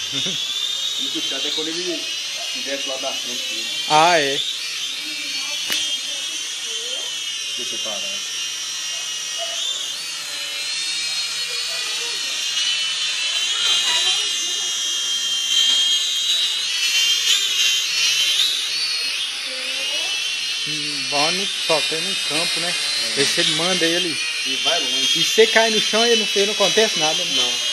E puxar até quando ele estivesse lá da frente dele. Ah, é. Deixa eu parar. Bom só tem no campo, né? Vê se ele manda ele. E vai longe. E se você cai no chão, ele não acontece nada, né? Não.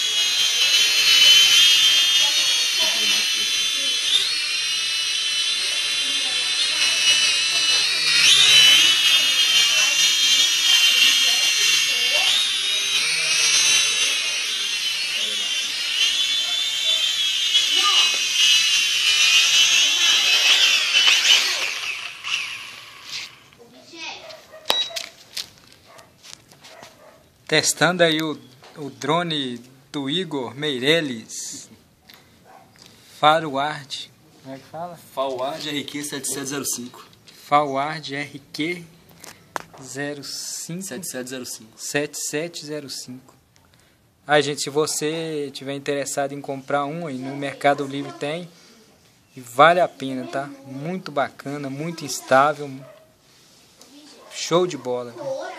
Testando aí o drone do Igor Meirelles. Faruard. Como é que fala? Faruard RQ 7705. Faruard RQ 05 7705. 7705. Aí, gente, se você tiver interessado em comprar um, aí no Mercado Livre tem. E vale a pena, tá? Muito bacana, muito instável. Show de bola.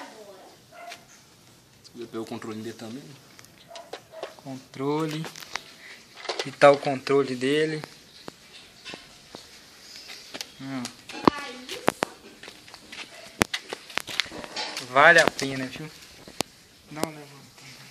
Você pegou o controle dele também? Controle. E tá o controle dele. Vale a pena, viu? Dá uma levantada.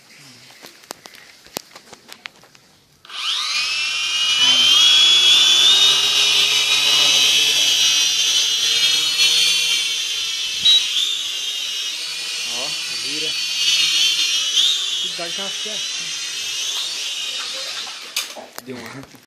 Ó, vira. Cuidado com a fiação. Deu uma.